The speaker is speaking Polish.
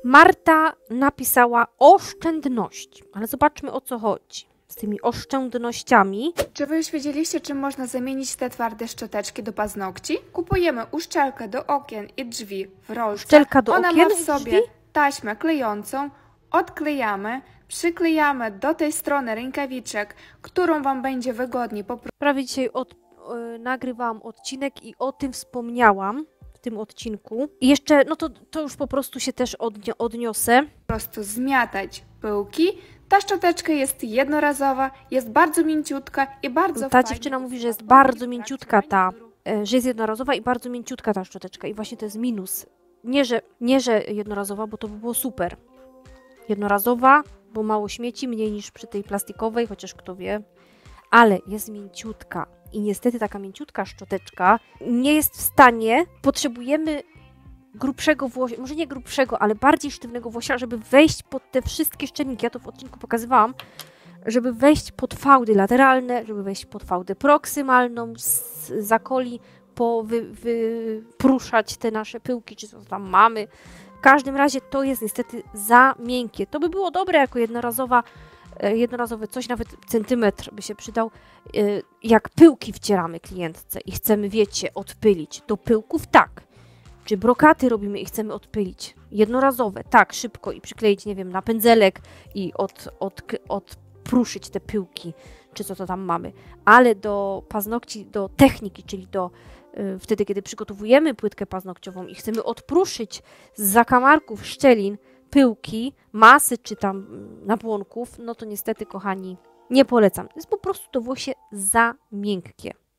Marta napisała oszczędności, ale zobaczmy, o co chodzi z tymi oszczędnościami. Czy wy już wiedzieliście, czym można zamienić te twarde szczoteczki do paznokci? Kupujemy uszczelkę do okien i drzwi w rolce. Uszczelka do Ona okien ma w i sobie drzwi? taśmę klejącą, odklejamy, przyklejamy do tej strony rękawiczek, którą wam będzie wygodniej Prawie dzisiaj nagrywałam odcinek i o tym wspomniałam w tym odcinku. I jeszcze, no to już po prostu się też odniosę. po prostu zmiatać pyłki. Ta szczoteczka jest jednorazowa, jest bardzo mięciutka i bardzo Ta fajnie dziewczyna mówi, że jest usługuje bardzo w trakcie mięciutka manikuru. że jest jednorazowa i bardzo mięciutka ta szczoteczka. I właśnie to jest minus. Nie, że jednorazowa, bo to by było super. Jednorazowa, bo mało śmieci, mniej niż przy tej plastikowej, chociaż kto wie. Ale jest mięciutka. I niestety taka mięciutka szczoteczka nie jest w stanie, potrzebujemy grubszego włosia, może nie grubszego, ale bardziej sztywnego włosia, żeby wejść pod te wszystkie szczelniki. Ja to w odcinku pokazywałam, żeby wejść pod fałdy lateralne, żeby wejść pod fałdę proksymalną, z zakoli wypruszać te nasze pyłki, czy co tam mamy. W każdym razie to jest niestety za miękkie. To by było dobre jako jednorazowe coś, nawet centymetr by się przydał, jak pyłki wcieramy klientce i chcemy, wiecie, odpylić. Do pyłków tak. Czy brokaty robimy i chcemy odpylić. Jednorazowe, tak, szybko i przykleić, nie wiem, na pędzelek i odpruszyć te pyłki, czy co to tam mamy. Ale do paznokci, do techniki, czyli wtedy, kiedy przygotowujemy płytkę paznokciową i chcemy odpruszyć z zakamarków szczelin pyłki, masy czy tam nabłonków, no to niestety, kochani, nie polecam. Jest po prostu to włosie za miękkie.